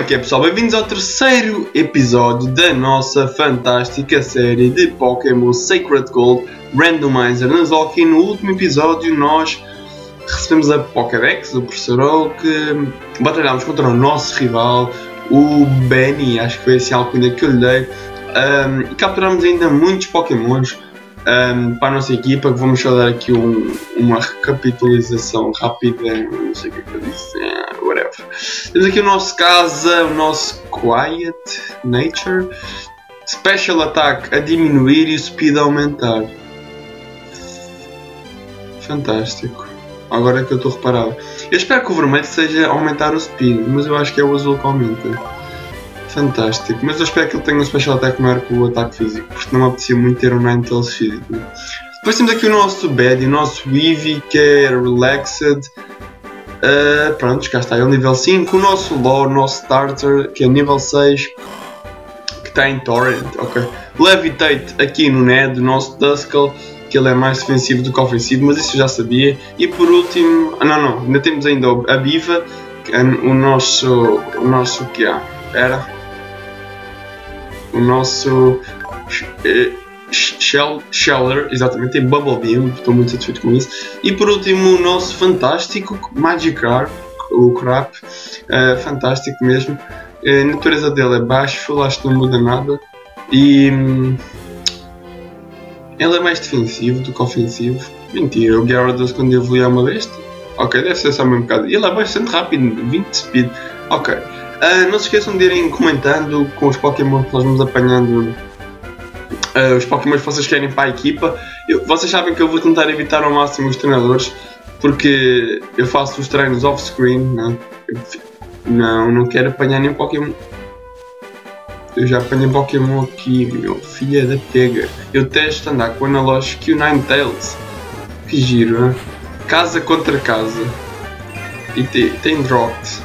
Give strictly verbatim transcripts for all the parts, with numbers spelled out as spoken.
que é, pessoal? Bem-vindos ao terceiro episódio da nossa fantástica série de Pokémon Sacred Gold Randomizer. Aqui no último episódio nós recebemos a Pokédex do Professor Oak, batalhámos contra o nosso rival, o Benny, acho que foi esse alcunha que eu lhe dei, um, e capturámos ainda muitos Pokémons um, para a nossa equipa, que vamos só dar aqui um, uma recapitalização rápida, não sei o que é que eu disse, uh, whatever. Temos aqui o nosso Casa, o nosso Quiet Nature, Special Attack a diminuir e o Speed a aumentar. Fantástico. Agora é que eu estou a reparar. Eu espero que o vermelho seja aumentar o Speed, mas eu acho que é o azul que aumenta. Fantástico. Mas eu espero que ele tenha um Special Attack maior que o ataque físico, porque não me apetecia muito ter um Ninetales físico. Depois temos aqui o nosso Bed e o nosso Eevee, que é Relaxed. Uh, pronto, cá está ele, nível cinco. O nosso Lore, o nosso Starter, que é nível seis, que está em Torrent. Ok. Levitate aqui no Ned, o nosso Duskull, que ele é mais defensivo do que ofensivo, mas isso eu já sabia. E por último, ah, não, não, ainda temos ainda a Biva, é o nosso, o nosso que há, era o nosso Shell, Sheller, exatamente, tem Bubble Beam, estou muito satisfeito com isso. E por último o nosso fantástico Magikarp, o Crap, uh, fantástico mesmo. A natureza dele é baixo, acho que não muda nada. E hum, ele é mais defensivo do que ofensivo. Mentira, o Gyarados quando evoluiu uma besta. Ok, deve ser só o mesmo bocado. Ele é bastante rápido, vinte de speed. Ok. Uh, não se esqueçam de irem comentando com os Pokémon que nós vamos apanhando. Uh, os Pokémon que vocês querem para a equipa. Eu, vocês sabem que eu vou tentar evitar ao máximo os treinadores, porque eu faço os treinos off-screen. Não, não, não quero apanhar nenhum Pokémon. Eu já apanhei Pokémon aqui, meu filha da pega. Eu testo andar com o analógico e o Ninetales. Que giro, hein? Casa contra casa. E te, tem Dropped.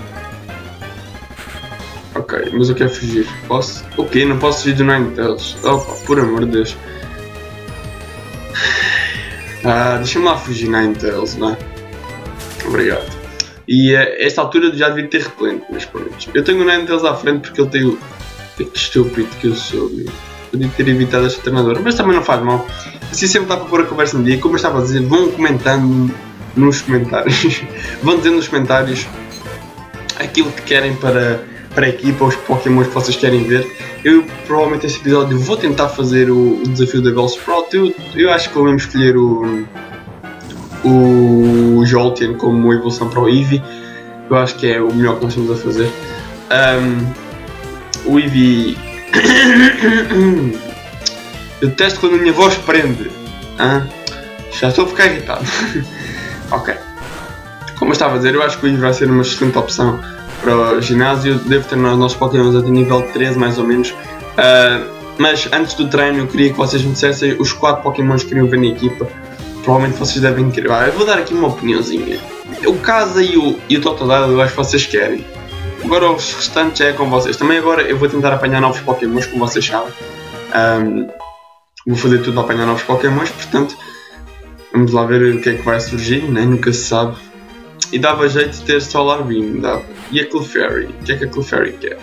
Ok, mas eu quero fugir. Posso? Ok, não posso fugir do Ninetales. Opa, por amor de Deus. Ah, deixa-me lá fugir Ninetales, não é? Obrigado. E a esta altura já devia ter repelente, mas pronto. Eu tenho o Ninetales à frente porque ele tem o... Que estúpido que eu sou, meu. Podia ter evitado esta treinadora, mas também não faz mal. Assim sempre dá para pôr a conversa em dia. Como eu estava a dizer, vão comentando nos comentários. Vão dizendo nos comentários aquilo que querem para, para a equipa, os Pokémons que vocês querem ver. Eu provavelmente este episódio vou tentar fazer o, o desafio da Bellsprout. Eu, eu acho que vou mesmo escolher o, o Jolteon como evolução para o Eevee. Eu acho que é o melhor que nós estamos a fazer. Um, O Eevee. Eu detesto quando a minha voz prende. Hã? Já estou a ficar irritado. Ok. Como eu estava a dizer, eu acho que o Eevee vai ser uma excelente opção para o ginásio. Devo treinar os nossos Pokémon até nível treze, mais ou menos. Uh, mas antes do treino, eu queria que vocês me dissessem os quatro Pokémons que queriam ver na equipa. Provavelmente vocês devem querer. Ah, eu vou dar aqui uma opiniãozinha. O Casa e o, e o Totodile eu acho que vocês querem. Agora os restantes é com vocês. Também agora eu vou tentar apanhar novos Pokémons, como vocês sabem. Um, vou fazer tudo a apanhar novos Pokémons, portanto vamos lá ver o que é que vai surgir, né? Nunca se sabe. E dava jeito de ter Solar Beam, dava. E a Clefairy, o que é que a Clefairy quer?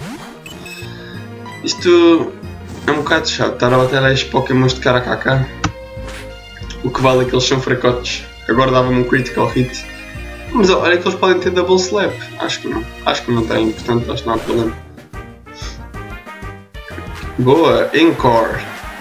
Isto é um bocado chato, estar a bater estes Pokémons de cara a cá. O que vale é que eles são fracotes. Agora dava-me um Critical Hit. Mas olha que eles podem ter Double Slap. Acho que não. Acho que não tem, portanto acho que não há problema. Boa, Encore.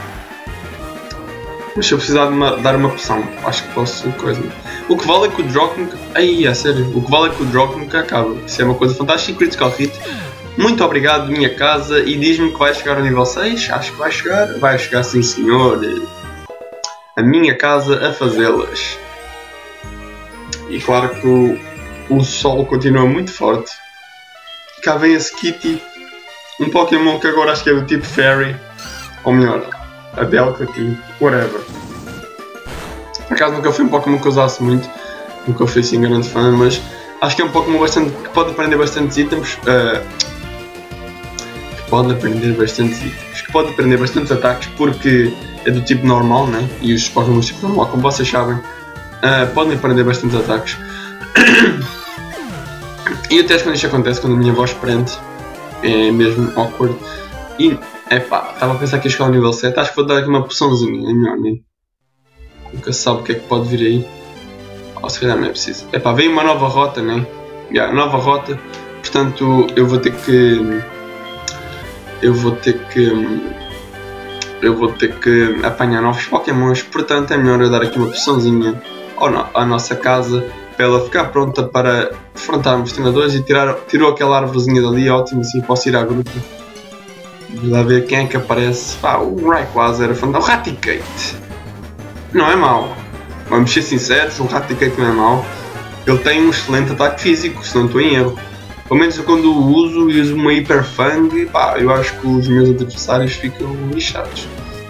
Mas se eu precisar de uma, dar uma poção, acho que posso coisa. O que vale é que o Drogunk. Ai, é sério. O que vale é que o Drogunk acaba. Isso é uma coisa fantástica. Critical Hit. Muito obrigado, minha casa. E diz-me que vai chegar ao nível seis. Acho que vai chegar. Vai chegar, sim senhor. A minha casa a fazê-las. E claro que o, o sol continua muito forte. Cá vem a Skitty, um Pokémon que agora acho que é do tipo Fairy, ou melhor, a Delcatty, whatever. Por acaso nunca foi um Pokémon que eu usasse muito, nunca fui assim grande fã, mas acho que é um Pokémon bastante, que pode aprender bastantes itens. Uh, que pode aprender bastantes itens, que pode aprender bastantes ataques, porque é do tipo normal, né? E os Pokémon do tipo normal, como vocês sabem, Uh, podem aprender bastantes ataques. E até quando isto acontece, quando a minha voz prende, é mesmo awkward. E, epá, estava a pensar que ia chegar ao nível sete, acho que vou dar aqui uma poçãozinha, é melhor, né? Nunca se sabe o que é que pode vir aí. Ou se calhar não é preciso. Epá, veio uma nova rota, né? Yeah, nova rota, portanto eu vou ter que... Eu vou ter que... Eu vou ter que apanhar novos Pokémons, portanto é melhor eu dar aqui uma poçãozinha à nossa casa para ela ficar pronta para defrontarmos os treinadores e tirar, tirou aquela árvorezinha dali, ótimo, assim posso ir à gruta. Vamos lá ver quem é que aparece. Ah, o Rayquaza era fantástico. O Raticate não é mau, vamos ser sinceros, o Raticate não é mau. Ele tem um excelente ataque físico, se não estou em erro. Pelo menos eu quando o uso e uso uma Hyper Fang, pá, eu acho que os meus adversários ficam lixados.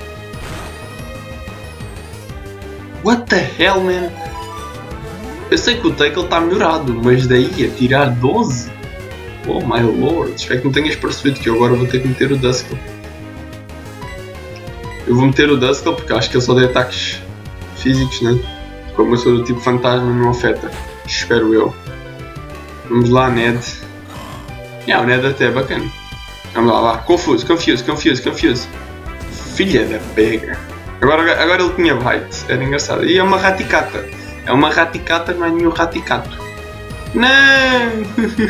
What the hell, man? Eu sei que o Tackle está melhorado, mas daí a tirar doze? Oh my lord, espero que não tenhas percebido que eu agora vou ter que meter o Duskull. Eu vou meter o Duskull porque acho que ele só tem ataques físicos, né? Como eu sou do tipo fantasma, não afeta. Espero eu. Vamos lá, Ned. Yeah, o Ned até é bacana. Vamos lá, lá. Confuse, confuse, confuse, confuse. Filha da pega. Agora, agora ele tinha bite. Era engraçado. E é uma raticata. É uma raticata, não é nenhum raticato. Não!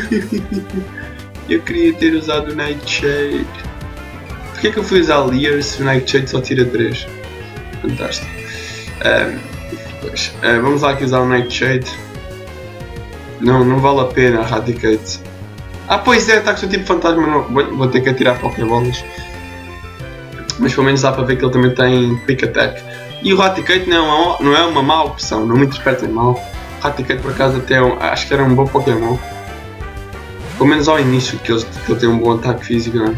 Eu queria ter usado o Nightshade. Porquê que eu fui usar Leer se o Nightshade só tira três? Fantástico. Um, pois, uh, vamos lá aqui usar o Nightshade. Não, não vale a pena, Raticate. Ah, pois é, está com o seu tipo fantasma. Não. Vou, vou ter que atirar Pokébolas. Mas pelo menos dá para ver que ele também tem Quick Attack. E o Raticate não é uma, não é uma má opção, não me interpretem mal. O Raticate por acaso até é um, acho que era um bom Pokémon. Pelo menos ao início, que ele, que ele tem um bom ataque físico, não é?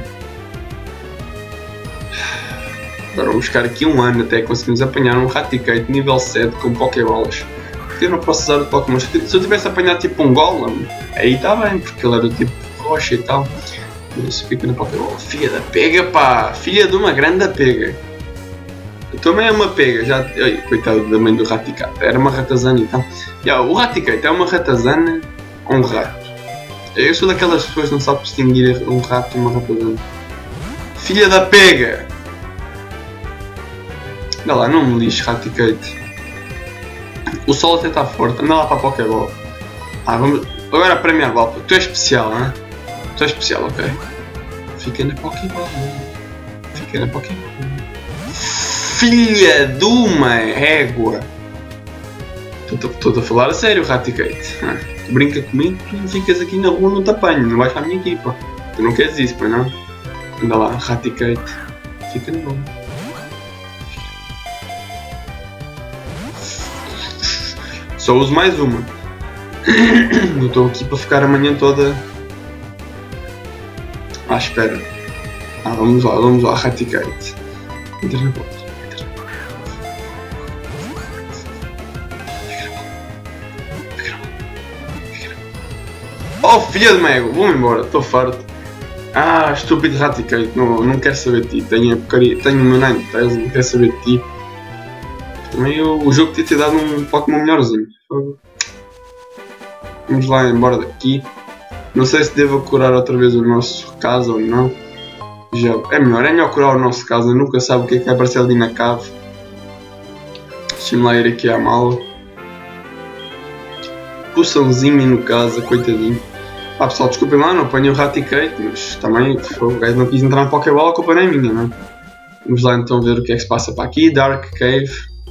Agora vamos ficar aqui um ano até conseguirmos apanhar um Raticate nível sete com Pokébolas. Porque eu não posso usar o Pokémon. Se eu tivesse apanhado tipo um Golem, aí está bem, porque ele era do tipo rocha e tal. Mas fica na Pokébola. Filha da pega, pá! Filha de uma grande pega. Eu também é uma pega, já. Ai, coitado da mãe do Raticate. Era uma ratazana então. Yeah, o Raticate é uma ratazana ou um rato? Eu sou daquelas pessoas que não sabem distinguir um rato e uma ratazana. Filha da pega! Anda lá, não me lixe, Raticate. O sol até está forte, anda lá para a Pokébola. Ah, vamos... Agora para a minha volta. Tu és especial, não é? Tu és especial, ok? Fica na Pokébola. Fica na Pokébola. Filha de uma égua! Estou a falar a sério, Raticate. Ah, tu brinca comigo, tu ficas aqui na rua, não te apanho, não vais para a minha equipa. Tu não queres isso, pois não? Anda lá, Raticate. Fica na rua. Só uso mais uma. Eu estou aqui para ficar a manhã toda à espera. Ah, vamos lá, vamos lá, Raticate. Entra na porta. Entra na porta. Oh, filha de mego, vou-me embora, estou farto. Ah, estúpido Raticate, não, não quero saber de ti. Tenho, porcaria, tenho o meu Ninetales, não quero saber de ti. Também o, o jogo tinha te dado um Pokémon melhorzinho. Vamos lá embora daqui. Não sei se devo curar outra vez o nosso casa ou não. Já é melhor, é melhor curar o nosso casa. Eu nunca sabe o que é que vai aparecer ali na cave. Deixa-me lá ir aqui à mala. Poçãozinho no casa, coitadinho. Ah pessoal, desculpem lá, não apanhei o Raticate, mas também o gajo não quis entrar na Pokébola, a culpa não é minha, não é? Vamos lá então ver o que é que se passa para aqui. Dark Cave.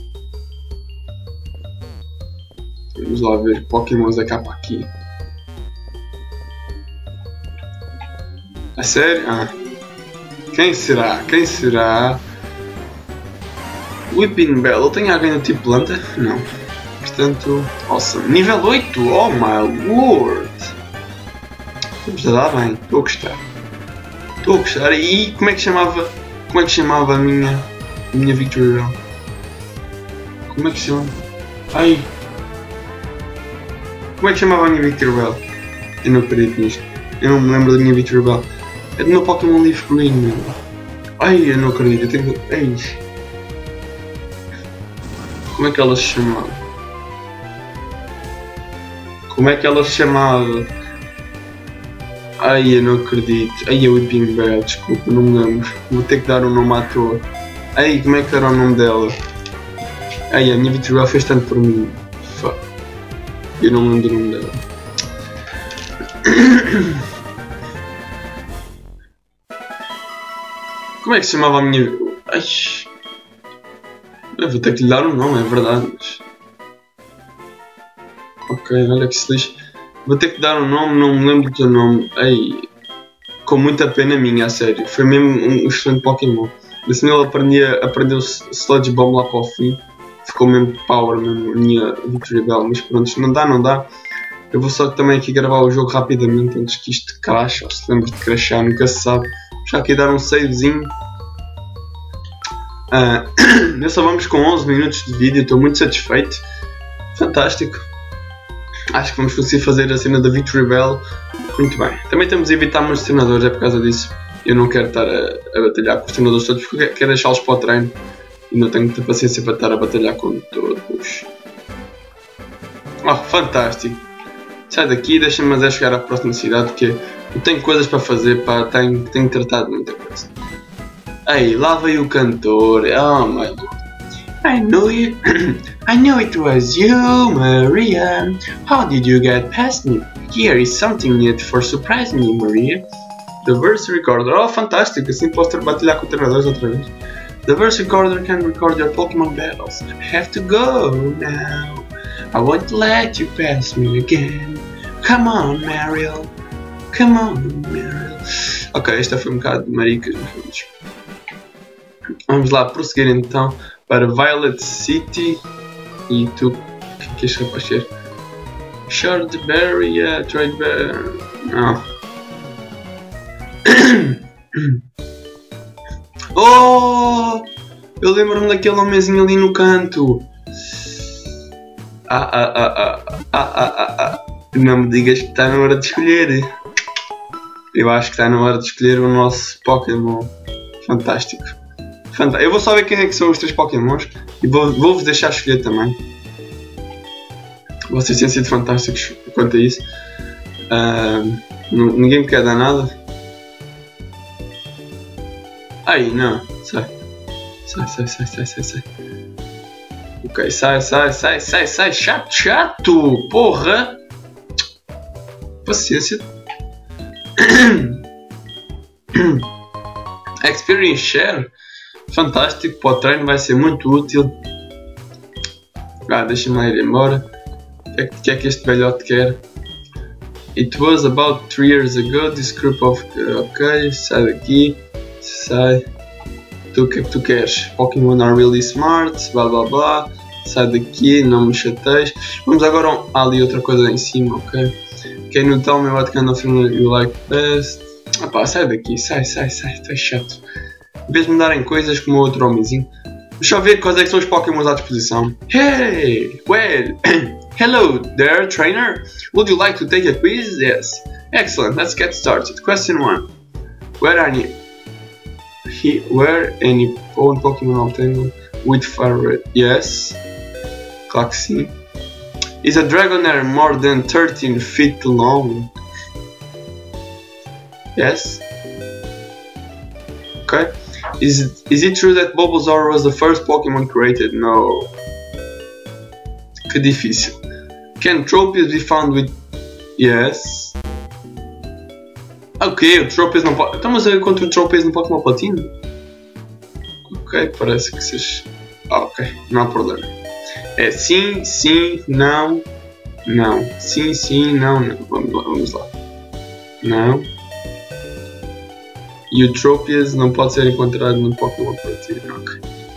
Vamos lá ver que Pokémons é cá para aqui. É sério? Ah. Quem será? Quem será? Whipping Bell. Tem alguém do tipo planta? Não. Portanto, awesome. Nível oito! Oh my lord! Estamos a dar bem. Estou a gostar. Estou a gostar. E como é que chamava? Como é que chamava a minha. A minha Victory Bell? Como é que chama? Ai! Como é que chamava a minha Victory Bell? Eu não acredito nisto. Eu não me lembro da minha Victory Bell. É do meu Pokémon Leaf Green, meu. Ai, eu não acredito. Eu tenho que... Ai. Como é que ela se chamava? Como é que ela se chamava? Ai, eu não acredito. Ai, é Whipping Bear, desculpa, não me lembro. Vou ter que dar um nome à toa. Ai, como é que era o nome dela? Ai, a minha Vitribel fez tanto por mim. Fuck. Eu não me lembro do nome dela. Como é que se chamava a minha... Ai... Eu vou ter que lhe dar um nome, é verdade, mas... Ok, olha que se lixe. Vou ter que dar um nome, não me lembro do teu nome. Ai... Com muita pena minha, a sério. Foi mesmo um excelente Pokémon. Assim ele aprendia, aprendeu Sludge Bomb lá para o fim. Ficou mesmo power, mesmo a minha Victreebel. Mas pronto, não dá, não dá. Eu vou só também aqui gravar o jogo rapidamente antes que isto crash, ou se lembra de crashar, nunca se sabe. Já aqui dar um savezinho. Uh, nós só vamos com onze minutos de vídeo, estou muito satisfeito. Fantástico. Acho que vamos conseguir fazer a cena da Victreebel muito bem. Também temos a evitar muitos treinadores, é por causa disso. Eu não quero estar a, a batalhar com os treinadores todos, porque quero deixá-los para o treino. E não tenho muita paciência para estar a batalhar com todos. Oh, fantástico. Sai daqui, deixa-me mas é chegar à próxima cidade, porque eu tenho coisas para fazer, pá, tenho, tenho tratado de muita coisa. Ei, lá veio o cantor, oh my god. I knew it, I knew it was you, Maria. How did you get past me? Here is something yet for surprising me, Maria. The verse recorder, oh fantástico, assim posso batalhar com treinadores outra vez. The verse recorder can record your Pokemon battles. I have to go now. I won't let you pass me again. Come on, Mariel. Come on, Mariel. Ok, esta foi um bocado de maricas. Vamos lá prosseguir então para Violet City. E tu, o que é que este rapaz quer? Shardberry, yeah, Tradeberry. Não. Oh! Eu lembro-me daquele homenzinho ali no canto. Ah, ah, ah, ah, ah, ah, ah, ah. Não me digas que está na hora de escolher. Eu acho que está na hora de escolher o nosso Pokémon. Fantástico. Fanta Eu vou só ver quem é que são os três Pokémons e vou-vos vou deixar escolher também. Vocês têm sido fantásticos quanto a isso. Uh, ninguém me quer dar nada. Ai, não. Sai. Sai, sai, sai, sai, sai, sai. Ok, sai, sai, sai, sai, sai. Chato, chato. Porra. Paciência. Experience Share. Fantástico. Para o treino vai ser muito útil. Ah, deixa-me lá ir embora. O que, é, que é que este velhote quer? It was about three years ago. This group of... Ok, sai daqui. Sai. Tu, o que é que tu queres? Pokémon are really smart, blá blá blá. Sai daqui, não me chateias. Vamos agora a ali outra coisa em cima, ok? Can you tell me what kind of film you like best? Ah pá, sai daqui, sai, sai, sai, tu és chato. Em vez de me darem coisas como o outro homenzinho. Deixa eu ver quais é que são os Pokémons à disposição. Hey! Well! Hello there, trainer! Would you like to take a quiz? Yes. Excellent, let's get started. Question one. Where are you? He, where any own Pokemon obtainable with fire red? Yes. Claro que sim. Is a Dragonair more than thirteen feet long? Yes. Okay. Is it, is it true that Bulbasaur was the first Pokemon created? No. Que difícil. Can Tropius be found with... Yes. Ok, o Tropius não pode... Estamos a ver contra o Tropius no Pokémon Platino? Ok, parece que seja... Ah, ok, não há problema. É sim, sim, não, não. Sim, sim, não, não. Vamos lá, vamos lá. Não. E o Tropius não pode ser encontrado no Pokémon Platino. Ok.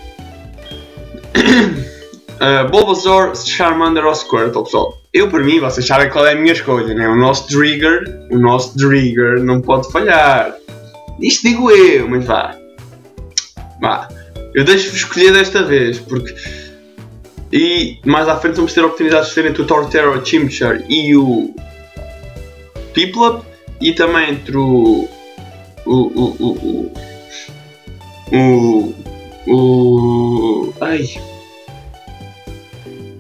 uh, Bulbasaur, Charmander ou Squirtle, pessoal. Eu, por mim, vocês sabem qual é a minha escolha, né? O nosso Trigger, o nosso Trigger não pode falhar. Isto digo eu, mas vá. Vá. Eu deixo-vos escolher desta vez, porque... E mais à frente vamos ter a oportunidade de escolher entre o Torterra, o Chimchar e o... Piplup. E também entre o... O... O... O... O... O... Ai...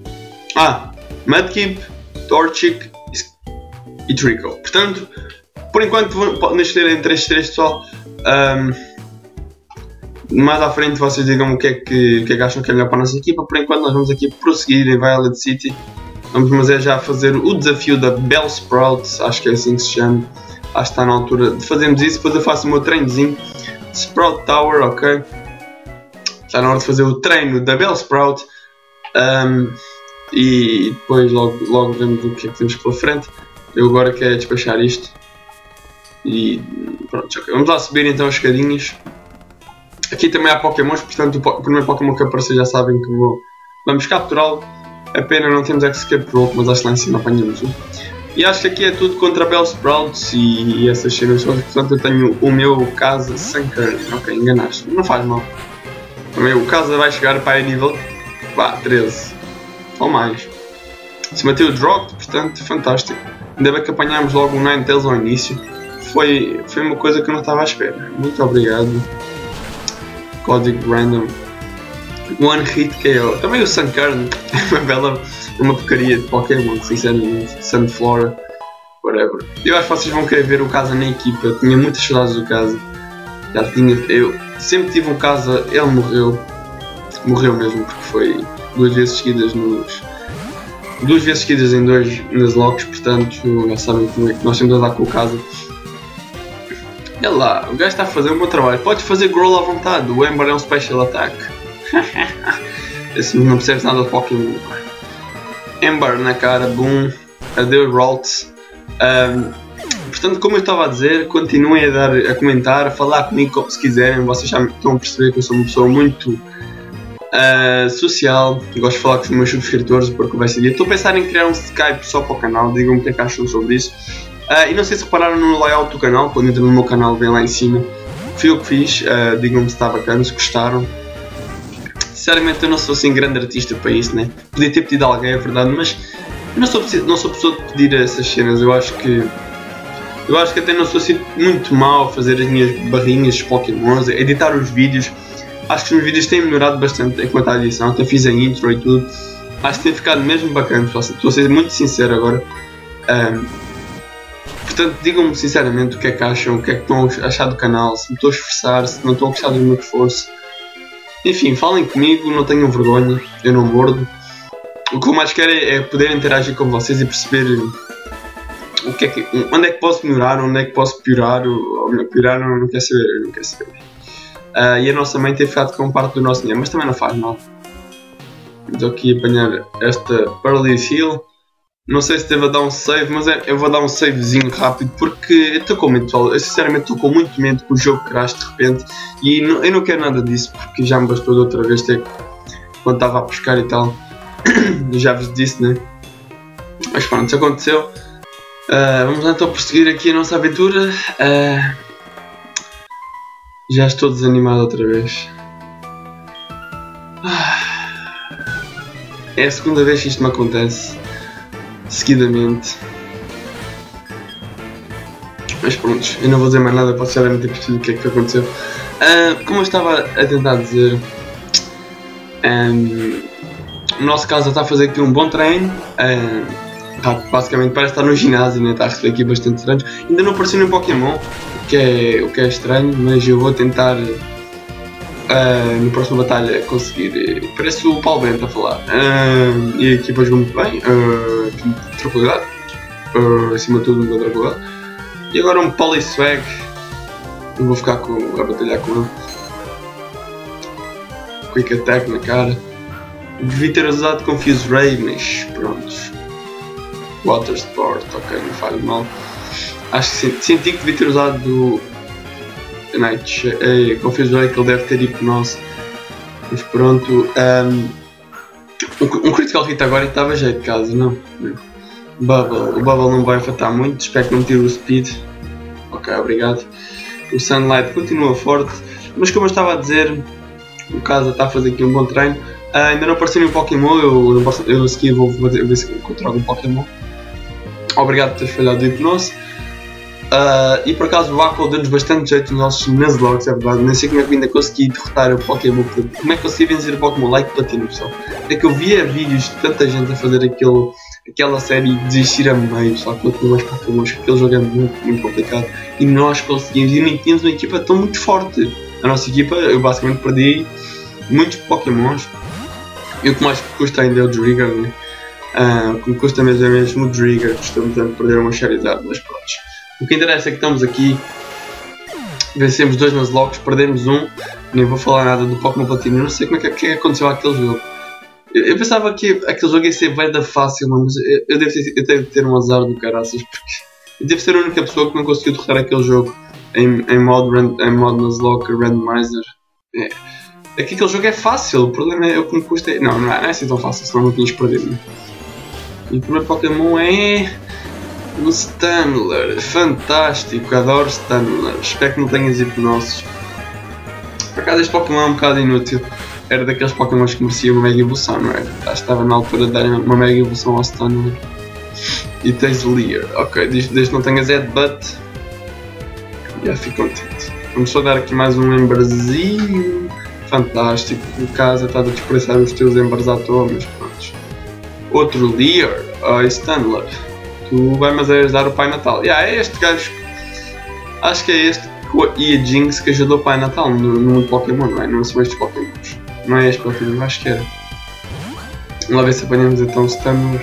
Ah... Mudkip, Torchic e Trickle. Portanto, por enquanto podem escolher entre estes três, pessoal. Um, mais à frente vocês digam o que, é que, o que é que acham que é melhor para a nossa equipa. Por enquanto nós vamos aqui prosseguir em Violet City. Vamos mas é já fazer o desafio da Bellsprout, acho que é assim que se chama. Acho que está na altura de fazermos isso. Depois eu faço o meu treinozinho. Sprout Tower, ok. Está na hora de fazer o treino da Bellsprout. Um, e depois logo, logo vemos o que é que temos pela frente. Eu agora quero despachar isto. E pronto, ok. Vamos lá subir então as escadinhas. Aqui também há Pokémons, portanto o primeiro Pokémon que aparecer já sabem que vou. Vamos capturá-lo. A pena não temos Escape Rope, mas acho que lá em cima apanhamos um. E acho que aqui é tudo contra Bellsprouts e, e essas cenas todas, portanto eu tenho o meu Casa Sunkern. Ok, enganaste, não faz mal. Também o Casa vai chegar para aí nível vá, treze ou mais. Se bateu o Drop, portanto, fantástico. Ainda bem que apanhámos logo um Ninetales ao início. Foi, foi uma coisa que eu não estava à espera. Muito obrigado. Código random. One Hit K O. Também o Sunkern é uma bela, uma porcaria de Pokémon, sinceramente. Sunflora, whatever. Eu acho que vocês vão querer ver o Casa na equipa. Eu tinha muitas saudades do Casa. Já tinha, eu sempre tive um Casa, ele morreu. Morreu mesmo, porque foi duas vezes seguidas nos. Duas vezes seguidas em dois Nuzlockes, portanto já sabem como é que nós temos a dar com o Casa. Olha lá, o gajo está a fazer um bom trabalho. Pode fazer Growl à vontade, o Ember é um Special Attack. Esse não percebes nada de Pokémon. Ember na cara, boom, adeus Ralts. Um, portanto, como eu estava a dizer, continuem a, dar, a comentar, a falar comigo se quiserem. Vocês já estão a perceber que eu sou uma pessoa muito uh, social. Gosto de falar com os meus subscritores porque vai ser dia. Estou a pensar em criar um Skype só para o canal, digam-me o que é que acham sobre isso. Uh, e não sei se repararam no layout do canal, quando entram no meu canal vem lá em cima. Fui eu que fiz, uh, digam-me se está bacana, se gostaram. Sinceramente eu não sou assim grande artista para isso, né? Podia ter pedido a alguém, é verdade, mas eu não sou, não sou pessoa de pedir essas cenas. Eu acho que eu acho que até não sou assim muito mal a fazer as minhas barrinhas de Pokémons, editar os vídeos. Acho que os vídeos têm melhorado bastante enquanto à edição, até fiz a intro e tudo. Acho que tem ficado mesmo bacana, estou a ser muito sincero agora. Um, portanto, digam-me sinceramente o que é que acham, o que é que estão a achar do canal, se me estou a esforçar, se não estou a gostar do meu esforço. Enfim, falem comigo, não tenham vergonha, eu não mordo. O que eu mais quero é, é poder interagir com vocês e perceber o que é que, onde é que posso melhorar, onde é que posso piorar, ou piorar não, não quero saber, não quero saber. Uh, e a nossa mãe tem ficado com parte do nosso dinheiro, mas também não faz mal. Estou aqui a apanhar esta Pearly Hill. Não sei se devo dar um save, mas é, eu vou dar um savezinho rápido porque eu estou com medo, pessoal. Eu sinceramente estou com muito medo que o jogo crash de repente e não, eu não quero nada disso porque já me bastou de outra vez ter quando estava a pescar e tal. Eu já vos disse, né? Mas pronto, isso aconteceu. Uh, vamos lá então prosseguir aqui a nossa aventura. Uh, já estou desanimado outra vez. Uh, é a segunda vez que isto me acontece. Seguidamente. Mas pronto, eu não vou dizer mais nada, posso já devem ter percebido o que é que aconteceu. Uh, como eu estava a tentar dizer, um, o nosso Casa está a fazer aqui um bom treino. Uh, está, basicamente parece estar no ginásio, né? Está a receber aqui bastante treinos. Ainda não apareceu no Pokémon, o que, é, o que é estranho, mas eu vou tentar Uh, na próxima batalha conseguir. Parece o Paulo Bento a falar. Uh, e a equipa jogou muito bem. Uh, tranquilidade. Uh, acima de tudo, uma tranquilidade. E agora um Polyswag. Eu vou ficar com, a batalhar com ele. Quick Attack na cara. Devia ter usado Confuse Ray, mas pronto. Water Sport, ok, não faz mal. Acho que senti, senti que devia ter usado. Night, é, Confuse Ray, que ele deve ter hipnose. Mas pronto. Um, um Critical Hit agora e estava jeito de casa, não? Bubble. O Bubble não vai afetar muito, espero que não tire o Speed. Ok, obrigado. O Sunlight continua forte, mas como eu estava a dizer, o Casa está a fazer aqui um bom treino. Uh, ainda não apareceu nenhum Pokémon, eu, eu, eu a seguir vou ver se encontro algum Pokémon. Obrigado por teres falhado de hipnose. Uh, e por acaso o Aqua deu-nos bastante jeito nos nossos Nuzlocke, é verdade. Nem sei como é que ainda consegui derrotar o Pokémon. Como é que consegui vencer o Pokémon Like Platinum, pessoal? É que eu via vídeos de tanta gente a fazer aquele, aquela série desistir a meio, só que eu tinha mais Pokémons, aquele jogo é muito, muito complicado e nós conseguimos, e nem tínhamos uma equipa tão muito forte. A nossa equipa, eu basicamente perdi muitos Pokémons e o que mais custa ainda é o Trigger, né? Uh, o que me custa mesmo é mesmo o Trigger, custa-me tanto perder uma Charizard, mas pronto. O que interessa é que estamos aqui, vencemos dois Nuzlocke, perdemos um, nem vou falar nada do Pokémon Platinum, não sei como é que, que aconteceu àquele jogo. Eu, eu pensava que aquele jogo ia ser bem da fácil, mas eu, eu, devo ter, eu devo ter um azar do caraças, porque eu devo ser a única pessoa que não conseguiu derrotar aquele jogo em, em modo, em modo Nuzlocke Randomizer. É. É que aquele jogo é fácil, o problema é o que me custa. Não, não é, não é assim tão fácil, senão não tinhas perdido. Né? E o primeiro Pokémon é o Stunler, fantástico, adoro Stunler, espero que não tenhas hipnoses. Por acaso este Pokémon é um bocado inútil, era daqueles Pokémons que mereciam uma Mega Evolução, não era? Acho que estava na altura de dar uma Mega Evolução ao Stunler. E tens Leer, ok, desde que não tenhas Headbutt, já fico contente. Vamos só dar aqui mais um Emberzinho, fantástico, o caso está a desperdiçar os teus Embers à toa, mas pronto. Outro Leer, oh, Stunler, tu vai-me ajudar o Pai Natal. Yeah, é este gajo, acho que é este e a Jinx que ajudou o Pai Natal no, no Pokémon, não é? Não são estes Pokémons, não é este Pokémon, acho que era. Vamos lá ver se apanhamos então o Stunler.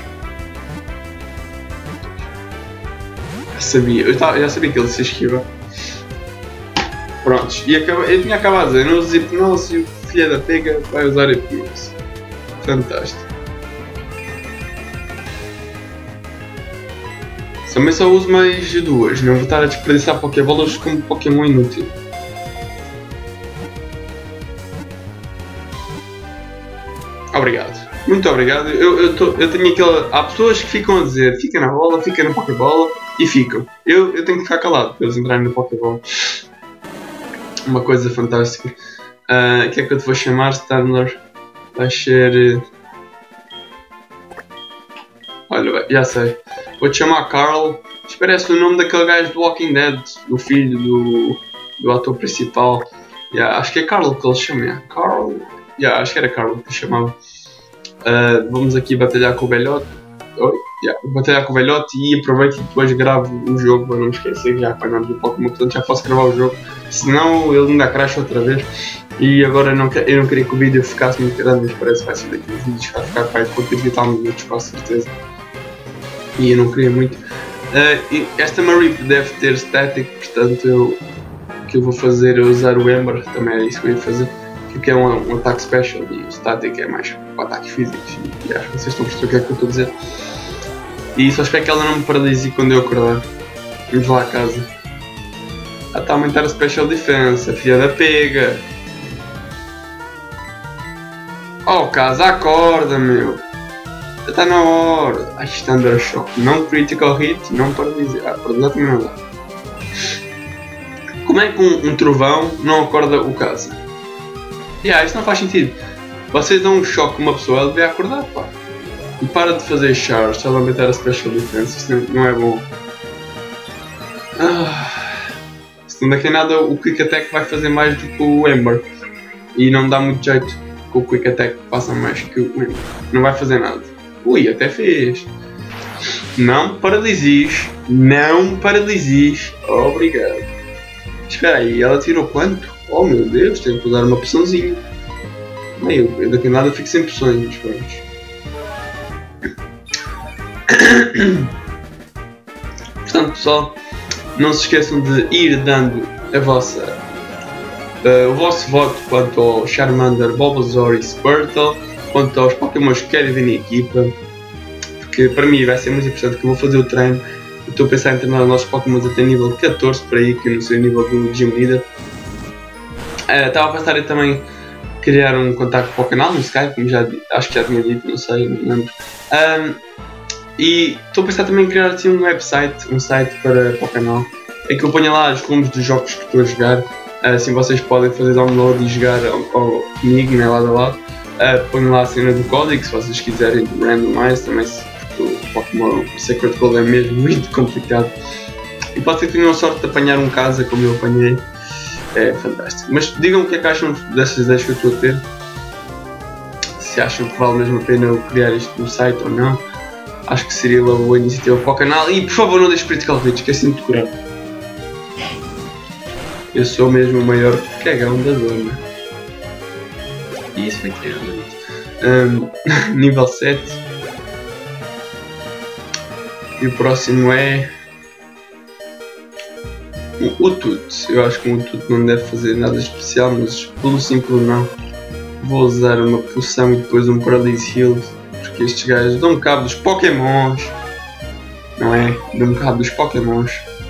Já sabia, eu, tava, eu já sabia que ele se esquiva. Prontos, e acaba, eu tinha acabado de dizer, não usa hipnose e o filho da pega vai usar hipnose. Fantástico. Também só uso mais duas, não vou estar a desperdiçar Pokébolas como Pokémon inútil. Obrigado, muito obrigado. Eu, eu, tô, eu tenho aquela. Há pessoas que ficam a dizer, fica na bola, fica na Pokébola e ficam. Eu, eu tenho que ficar calado para eles entrarem na Pokébola. Uma coisa fantástica. O uh, que é que eu te vou chamar, Stunler? Vai ser. Olha, já sei. Vou-te chamar Carl. Isto parece o nome daquele gajo do Walking Dead, do filho do, do ator principal. Yeah, acho que é Carl que ele chama. Yeah. Carl. Yeah, acho que era Carl que ele chamava. Uh, vamos aqui batalhar com o velhote. Oh, yeah, batalhar com o velhote e aproveito e depois gravo o jogo para não esquecer que já apanhamos o Pokémon, portanto já posso gravar o jogo. Senão ele ainda crash outra vez. E agora não, eu não queria que o vídeo ficasse muito grande, mas parece que vai ser daqueles vídeos que vai ficar para com trinta e tal minutos, com certeza. E eu não queria muito. Uh, esta Marip deve ter static, portanto eu, o que eu vou fazer é usar o Ember, também é isso que eu ia fazer, que é um, um ataque special e o static é mais para ataques físicos. E, e acho que vocês estão a perceber o que é que eu estou a dizer. E só espero que ela não me paralise quando eu acordar. Vamos lá a casa. Ah, está a aumentar a special defense, a filha da pega. Oh, casa, acorda, meu. Já está na hora. Ai, Thunder Shock. Não critical hit, não paralise. Ah, paralisar também não dá. Como é que um, um trovão não acorda o casa? Yeah, isso não faz sentido. Vocês dão um choque a uma pessoa, ela deve acordar, pá. E para de fazer charge, só vai aumentar a special defense. Isso não é bom. Ah, se não daqui a nada, o Quick Attack vai fazer mais do que o Ember. E não dá muito jeito que o Quick Attack faça mais que o Ember. Não vai fazer nada. Ui, até fez. Não paralises. Não paralises. Obrigado. Espera aí, ela tirou quanto? Oh meu Deus, tenho que usar uma poçãozinha. Eu, eu daqui a nada fico sem poções, mas vamos. Portanto, pessoal, não se esqueçam de ir dando a vossa, uh, o vosso voto quanto ao Charmander, Bulbasaur e Squirtle, quanto aos Pokémons que querem vir na equipa, porque para mim vai ser muito importante que eu vou fazer o treino. Eu estou a pensar em treinar os nossos Pokémons até nível catorze, por aí, que eu não sei o nível do Gym Leader. Uh, estava a pensar em também criar um contacto para o canal no Skype, como já acho que já tinha dito, não sei, não lembro. Um, e estou a pensar também em criar assim, um website, um site para, para o canal, em que eu ponha lá os rumos dos jogos que estou a jogar, assim vocês podem fazer download e jogar ao, ao, comigo, né, lado a lado. Uh, ponho lá a cena do código, se vocês quiserem do randomize também, se, porque o Pokémon Sacred Gold é mesmo muito complicado. E pode ser que tenham a sorte de apanhar um casa como eu apanhei. É fantástico. Mas digam o que é que acham destas ideias que eu estou a ter. Se acham que vale mesmo a pena eu criar isto no site ou não. acho que seria uma boa iniciativa para o canal. E por favor não deixe critical hits, esqueci-me de decorar. Eu sou mesmo o maior cagão da zona. E isso foi que é um, nível sete. E o próximo é o Tut. Eu acho que o Tut não deve fazer nada especial, mas pelo simples não. Vou usar uma poção e depois um Paralyze Heal, porque estes gajos dão cabo dos Pokémons. Não é? Dão cabo dos Pokémons.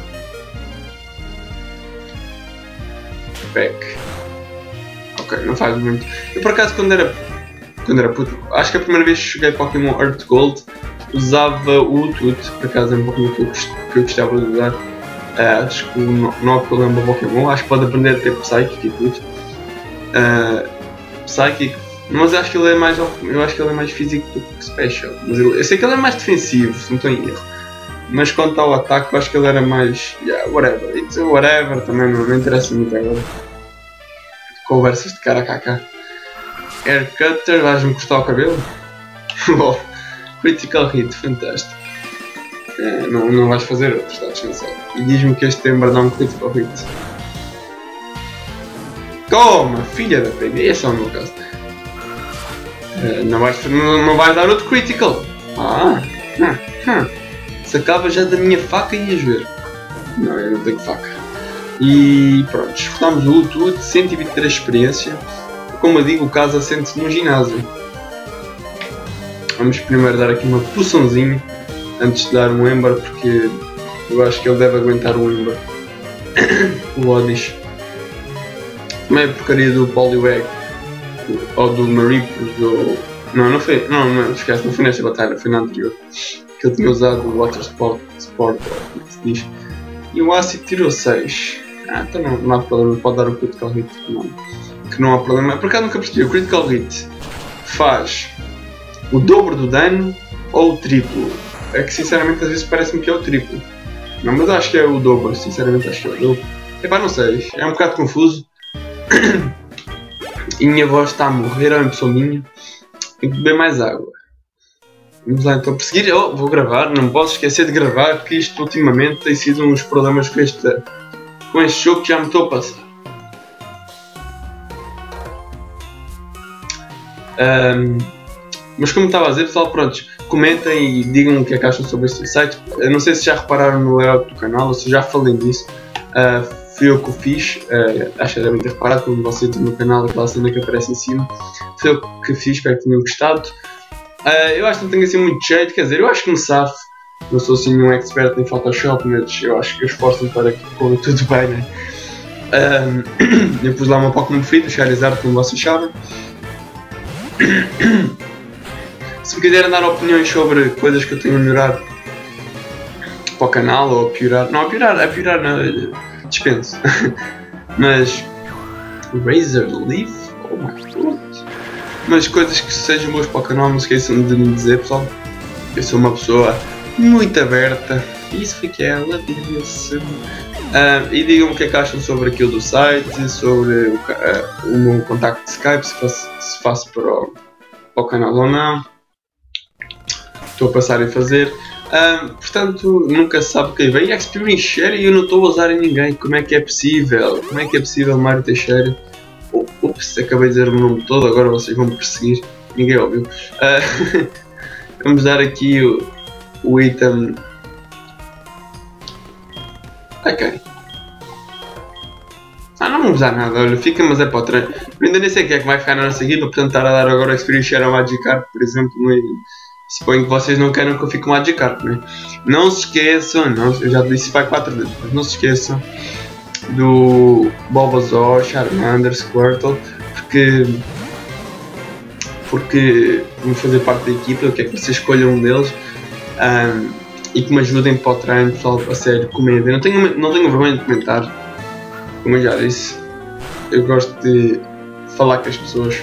Back. Ok, não faz muito. Eu por acaso quando era. Quando era puto, acho que a primeira vez que joguei Pokémon Earth Gold usava o Tut, por acaso é um Pokémon que eu, que eu gostava de usar. Uh, acho que não há problema para Pokémon, acho que pode aprender a ter Psychic e tudo. Uh, Psychic, mas acho que ele é mais, eu acho que ele é mais físico do que Special. Mas ele, eu sei que ele é mais defensivo, se não estou em erro. Mas quanto ao ataque, eu acho que ele era mais. Yeah, whatever, it's whatever, também não, não interessa muito agora. Conversas de cara a cá. Air Cutter, vais-me cortar o cabelo? Bom, Critical Hit, fantástico. É, não, não vais fazer outro, está descansado. E diz-me que este tem um Critical Hit. Toma, filha da pega, esse é o meu caso. É, não, vais, não, não vais dar outro Critical. Ah, hum, hum. Sacava já da minha faca e ias ver. Não, eu não tenho faca. E pronto, escutámos o Tut, cento e vinte e três experiência. Como eu digo, o caso assente-se no ginásio. Vamos primeiro dar aqui uma poçãozinha antes de dar um Ember, porque eu acho que ele deve aguentar um Ember. O Oddish. Também a porcaria do Poliwag ou do Maripos ou... Não, não foi. Não, não, esquece, não foi nesta batalha, foi na anterior. Que ele tinha usado o Water Sport, Sport ou como se diz. E o Acid tirou seis. Ah, então não, não há problema, pode dar o Critical Hit. Não. Que não há problema. Por acaso nunca percebi, o Critical Hit faz o dobro do dano ou o triplo? É que sinceramente às vezes parece-me que é o triplo. Não, mas acho que é o dobro, sinceramente acho que é o dobro. Epá, não sei, é um bocado confuso. E minha voz está a morrer, é uma pessoa minha. Tenho que beber mais água. Vamos lá então perseguir. Oh, vou gravar, não posso esquecer de gravar, porque isto ultimamente tem sido uns problemas com este, com este jogo que já me estou a passar. Um, mas como estava a dizer, pessoal, pronto, comentem e digam o que é que acham sobre este site. Eu não sei se já repararam no layout do canal ou se já falei disso. Uh, fui eu que o fiz, uh, acho que devem ter reparado, como vocês têm no canal, aquela cena que aparece em cima. Foi eu que fiz, espero que tenham gostado. Uh, eu acho que não tenho assim muito jeito, quer dizer, eu acho que me safo. Não sou assim nenhum expert em Photoshop, mas eu acho que eu esforço-me para que corra tudo bem, né? Um, eu pus lá uma Pokémon preferida, Charizard, como vocês sabem. Se me quiserem dar opiniões sobre coisas que eu tenho a melhorar para o canal ou a piorar, não a piorar, a piorar não, dispenso. Mas Razor Leaf, oh my god. Mas coisas que sejam boas para o canal, não se esqueçam de me dizer, pessoal. Eu sou uma pessoa muito aberta. Isso foi que ela disse. Uh, e digam-me o que é que acham sobre aquilo do site, sobre o, uh, o meu contacto de Skype, se faço, se faço para, o, para o canal ou não. Estou a passar a fazer. Uh, portanto, nunca se sabe o que vem. Experience Share e eu não estou a usar em ninguém. Como é que é possível? Como é que é possível, Mário Teixeira? Oh, ups, acabei de dizer o nome todo, agora vocês vão me perseguir. Ninguém ouviu. Uh, vamos dar aqui o, o item. Ok. Ah, não vamos usar nada, olha, fica, mas é para o treino. Eu ainda nem sei o que é que vai ficar na nossa equipa, portanto estar a dar agora Experience Share ao Magikarp, por exemplo, não é... Suponho que vocês não querem que eu fique com Magikarp, não é? Não se esqueçam, não, eu já disse vai quatro vezes, mas não se esqueçam do Bulbasaur, Charmander, Squirtle, porque... Porque vou fazer parte da equipa, eu quero que vocês escolham um deles. Um, e que me ajudem para o treino, pessoal, a sério, comédia. Não tenho, não tenho vergonha de comentar, como eu já disse. Eu gosto de falar com as pessoas.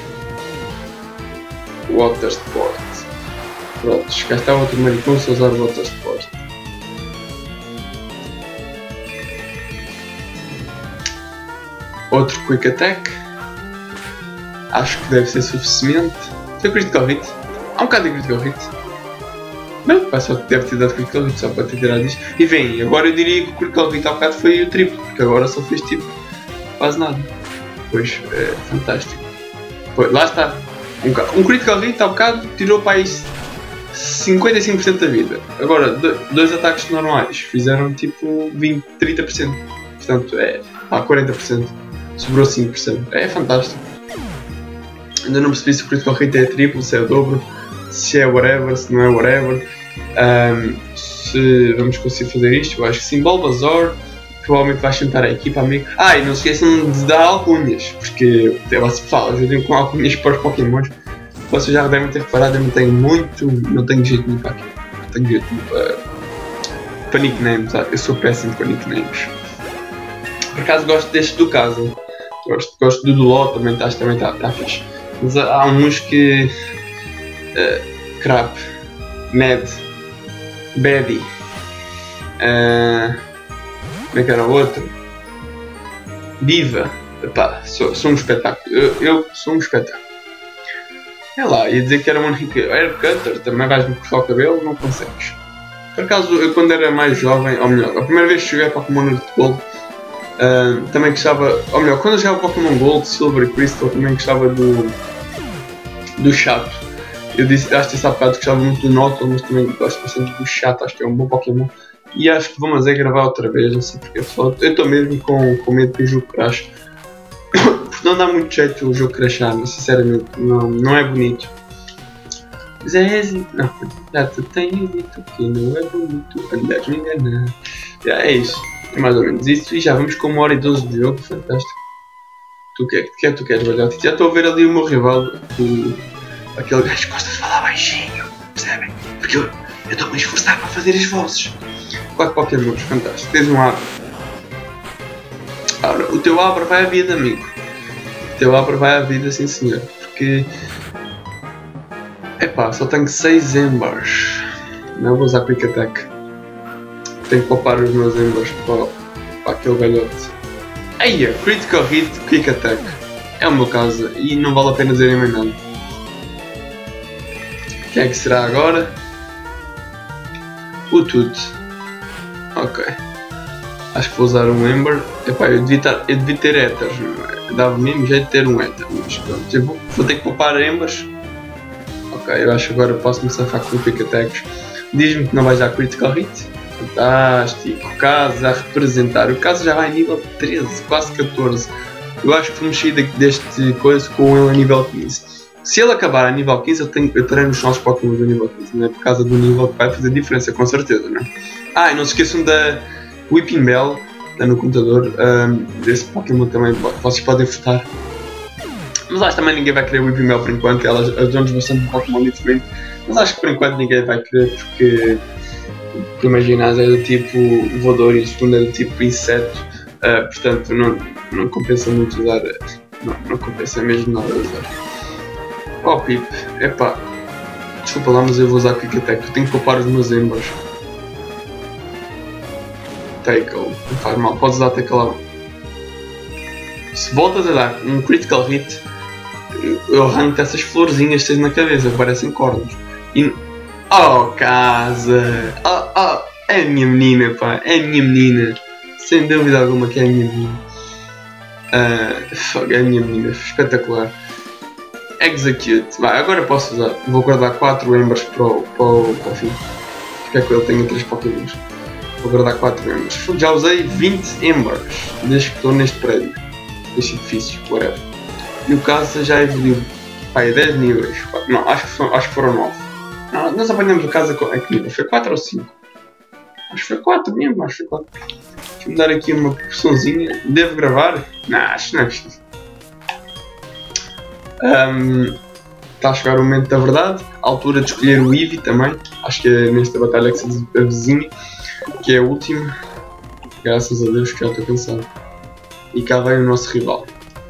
Water Sport. Pronto, cá está outro maricão a usar Water Sport. Outro Quick Attack. Acho que deve ser suficiente. Foi Critical Hit. Há um bocado de Critical Hit. Não, pá, só deve ter dado Critical Hit, só para ter tirado isto. E vem, agora eu diria que o Critical Hit há bocado foi o triplo, porque agora só fez tipo quase nada. Pois, é fantástico. Pois, lá está. Um, um Critical Hit há bocado tirou para aí cinquenta e cinco por cento da vida. Agora, dois ataques normais fizeram tipo vinte, trinta por cento. Portanto, é pá, quarenta por cento. Sobrou cinco por cento. É fantástico. Ainda não percebi se o Critical Hit é triplo, se é o dobro, se é whatever, se não é whatever. Um, se vamos conseguir fazer isto, eu acho que sim. Bulbasaur, provavelmente vai sentar a equipa amiga. Ah, e não se esqueçam de dar alcunhas, porque eu falo, eu tenho com alcunhas para os Pokémons. Vocês já devem ter reparado, eu não tenho muito, não tenho jeito nenhum para aqui. Não tenho jeito nenhum para, para nicknames, eu sou péssimo para nicknames. Por acaso gosto deste do caso, gosto, gosto do Duló, também está também tá, tá fixe. Mas há uns que... Uh, crap, Mad, Baddy, uh, como é que era o outro? Diva, epá, sou, sou um espetáculo, eu, eu sou um espetáculo. É lá, ia dizer que era uma rica Air Cutter, também vais-me cortar o cabelo, não consegues. Por acaso, eu quando era mais jovem, ou melhor, a primeira vez que joguei Pokémon Gold, uh, também gostava, ou melhor, quando eu jogava Pokémon Gold, Silver e Crystal, também gostava do, do Chato. Eu disse, acho que esse há bocado gostava muito do Noto, mas também gosto bastante do Chato, acho que é um bom Pokémon. E acho que vamos é gravar outra vez, não sei porque, só, eu estou mesmo com, com medo que o jogo crash. Porque não dá muito jeito o jogo crashar, mas sinceramente não, não é bonito. Mas é assim, não, já te tenho dito que não é bonito, andares me enganar. Já é isso, é mais ou menos isso, e já vamos com uma hora e doze de jogo, fantástico. Tu que é que, que, é que tu queres, velhote? Já estou a ver ali o meu rival, o, aquele gajo que gosta de falar baixinho, percebem? Porque eu estou-me a esforçar para fazer as vozes. Quatro Pokémons, fantástico, tens um Abra. Ora, o teu Abra vai à vida, amigo. O teu Abra vai à vida, sim senhor. Porque... epá, só tenho seis Embers. Não vou usar Quick Attack. Tenho que poupar os meus Embers para, para aquele velhote. Eia, Critical Hit, Quick Attack. É o meu caso e não vale a pena dizerem mais nada. Quem é que será agora? O Tut. Ok. Acho que vou usar um Ember. Epá, eu devia, tar, eu devia ter Ethers. Dava mesmo jeito de ter um Ether. Mas pronto, eu vou, vou ter que poupar Embers. Ok, eu acho que agora posso me safar com o Quick Attacks. Diz-me que não vais dar Critical Hit. Fantástico. O caso a representar. O caso já vai a nível treze, quase catorze. Eu acho que vamos sair deste coisa com ele a nível quinze. Se ele acabar a nível quinze, eu, tenho, eu terei nos nossos Pokémon do nível quinze. Não é por causa do nível que vai fazer diferença, com certeza, não é? Ah, e não se esqueçam da Whipping Bell, está no computador. Um, desse Pokémon também vocês podem votar. Mas acho que também ninguém vai querer Whipping Bell por enquanto, ela ajuda-nos bastante no Pokémon diferente. Mas acho que por enquanto ninguém vai querer porque, porque imaginas, é do tipo voador e o segundo é do tipo inseto, uh, portanto não, não compensa muito usar, não, não compensa mesmo nada usar. Oh Pip, epá, desculpa lá, mas eu vou usar Quick Attack, eu tenho que poupar os meus Embers. Tackle, não faz mal, podes usar Tackle lá. Se voltas a dar um Critical Hit, eu arranco essas florzinhas que tens na cabeça, parecem cornos. E... oh, casa! Oh, oh, é a minha menina, pá, é a minha menina. Sem dúvida alguma que é a minha menina. Uh, é a minha menina, espetacular. Execute, vai, agora posso usar. Vou guardar quatro Embers para o, para o, para o fim. Porque é que eu tenho três Pokémons. Vou guardar quatro Embers. Já usei vinte Embers desde que estou neste prédio. Neste edifício, whatever. E o caso já evoluiu. Pai, dez níveis. Não, acho que, foram, acho que foram nove. Não, nós apanhamos o caso a que nível? Foi quatro ou cinco? Acho que foi quatro mesmo, acho que foi quatro. Deixa-me dar aqui uma porçãozinha. Devo gravar? Não, acho que não é preciso. Um, está a chegar o momento da verdade, a altura de escolher o Eevee também, acho que é nesta batalha que se avizinha, que é o último, graças a Deus que já estou cansado. E cá vem o nosso rival.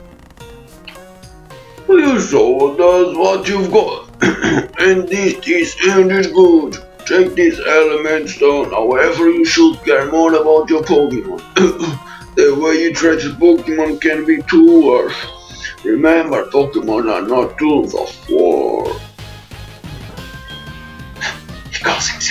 You showed us what you've got, and this is and is good. Take this element stone, however you should care more about your Pokemon. The way you treat your Pokemon can be too worse. Remember, Pokemon are not tools of war. He calls himself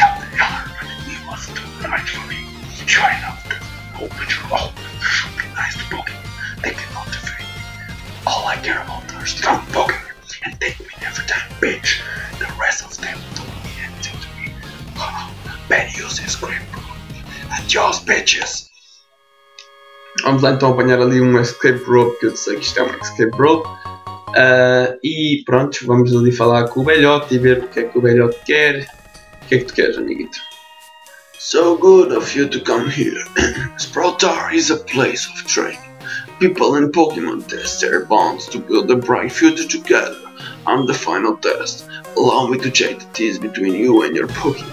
Try not to open your own. Should be nice to Pokemon. They can motivate me. All I care about are strong Pokemon. And take me every time, bitch. The rest of them don't mean anything to me. Oh, bad use is great, bro. Adios, bitches. Vamos lá então apanhar ali um escape rope, que eu sei que isto é um escape rope. Uh, e pronto, vamos ali falar com o velhote e ver o que é que o velhote quer. O que é que tu queres, amiguito? So good of you to come here. Sproutar is a place of training. People and Pokemon test their bonds to build a bright future together. I'm the final test. Allow me to check the tease between you and your Pokemon.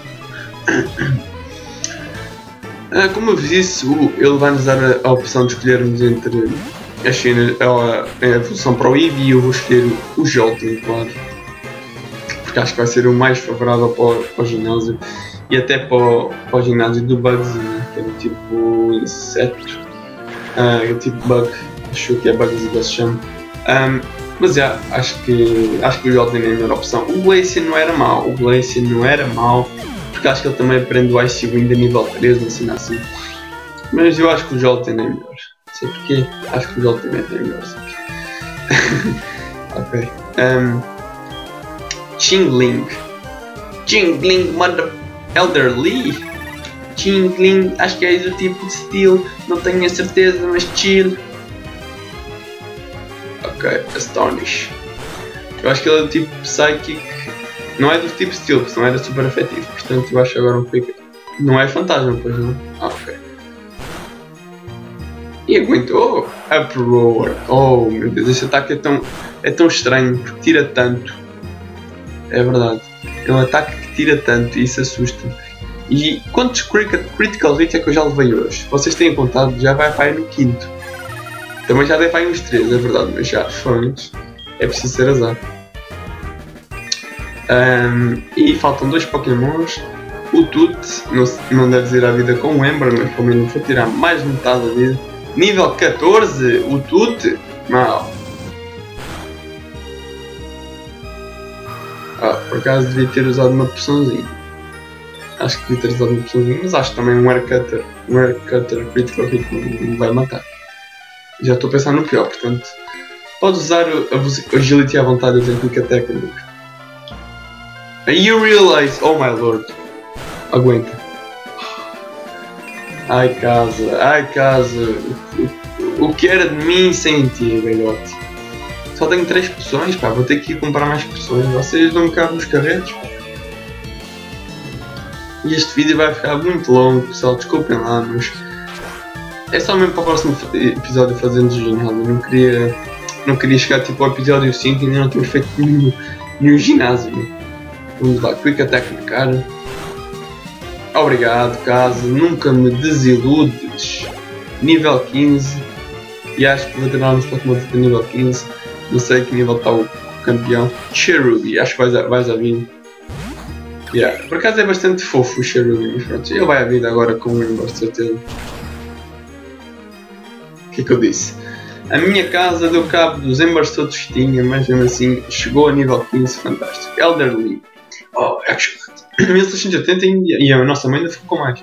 uh, como eu disse, ele vai nos dar a, a opção de escolhermos entre a, China, a, a evolução para o Eevee e eu vou escolher o Jolteon, claro. Porque acho que vai ser o mais favorável para o, para o ginásio. E até para o, para o ginásio do Bugsy, né? Que é do tipo inseto. Uh, é tipo bug, acho que é Bugsy que se chama. Um, mas já, yeah, acho que acho que o Jolteon é a melhor opção. O Glaceon não era mau, o Glaceon não era mau, porque acho que ele também aprende o Ice Wind a nível treze, não sei assim. Mas eu acho que o Jolteon é melhor. Não sei porquê, acho que o Jolteon é melhor. Ok. Um, Chingling. Chingling Mother Elderly. Chingling, acho que é do tipo de estilo, não tenho a certeza, mas chill. Ok, Astonish. Eu acho que ele é do tipo Psychic, não é do tipo estilo, porque senão era super efetivo, portanto eu acho agora um pick. Não é fantasma, pois não? Ah, ok. E aguentou! Uproar! Oh meu Deus, este ataque é tão, é tão estranho, porque tira tanto. É verdade, é um ataque que tira tanto e isso assusta-me. E quantos critical hits é que eu já levei hoje? Vocês têm contado? Já vai para aí no quinto. Também já dei para aí uns três, é verdade, mas já foram muitos. É preciso ser azar. Um, e faltam dois Pokémons. O Toot, não, não deve ir à vida com o Ember, mas pelo menos vou tirar mais metade da vida. Nível catorze, o Toot. Mal. Ah, por acaso devia ter usado uma poçãozinha. Acho que devia ter usado uma poçãozinha, mas acho que também um Air Cutter, um Air Cutter Critical Hit me vai matar. Já estou a pensar no pior, portanto. Podes usar a Agility à vontade, eu tenho Quick Attack. And you realize, oh my lord. Aguenta. Ai casa, ai casa. O, o que era de mim sem ti, velhote? Só tenho três poções, pá, vou ter que ir comprar mais poções. Vocês não me cabem nos carretos. E este vídeo vai ficar muito longo, pessoal, desculpem lá, mas é só mesmo para o próximo episódio fazendo ginásio. Não queria, não queria chegar tipo ao episódio cinco e ainda não tínhamos feito nenhum, nenhum ginásio. Né? Vamos lá, Quick Attack na cara. Obrigado, casa, nunca me desiludes. Nível quinze. E acho que vou treinar nos Pokémon de nível quinze. Não sei que nível está o campeão. Cherubi, acho que vais a, vais a vir. Yeah. Por acaso é bastante fofo o Cherubi, mas pronto, ele vai à vida agora com o Ember, certeza. O que é que eu disse? A minha casa deu cabo dos Embers todos que tinha, mas mesmo assim chegou a nível quinze, fantástico. Elderly. Oh, excellent. mil seiscentos e oitenta e a nossa mãe ainda ficou com mais.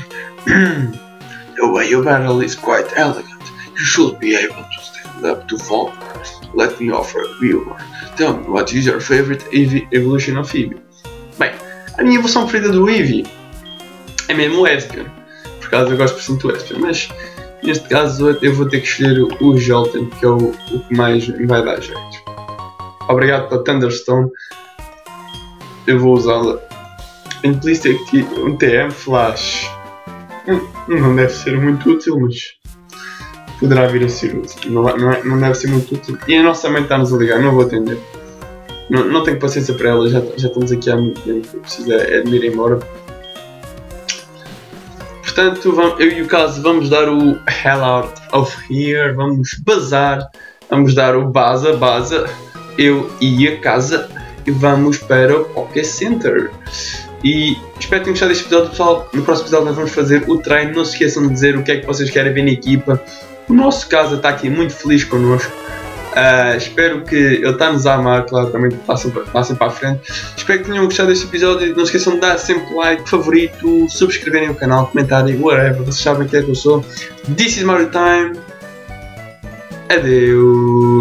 The way you battle is quite elegant. You should be able to stand up to Volcar. Let me offer a viewer. Tell me what is your favorite Eevee evolution of Eevee? Bem, a minha evolução preferida do Eevee é mesmo o Espion. Por acaso eu gosto bastante do Espion, mas neste caso eu vou ter que escolher o Jolteon, que é o, o que mais me vai dar jeito. Obrigado pela Thunderstone. Eu vou usá-la. And please take um T M Flash. Hum, não deve ser muito útil, mas poderá vir a ser útil. Não, não, é, não deve ser muito útil. E a nossa mãe está-nos a ligar, não vou atender. Não, não tenho paciência para ela, já, já estamos aqui há muito tempo. Eu preciso é de me ir embora. Portanto, vamos, eu e o Caso vamos dar o Hell Out of Here. Vamos bazar. Vamos dar o Baza, Baza. Eu e a Casa. E vamos para o Poké Center. E espero que tenham gostado deste episódio, pessoal. No próximo episódio nós vamos fazer o treino. Não se esqueçam de dizer o que é que vocês querem ver na equipa. O nosso Casa está aqui muito feliz connosco. Uh, espero que ele está-nos a amar, claro, também passem, passem para a frente. Espero que tenham gostado deste episódio. Não esqueçam de dar sempre like, favorito, subscreverem o canal, comentarem, whatever. Vocês sabem o que é que eu sou. This is Mario Time. Adeus.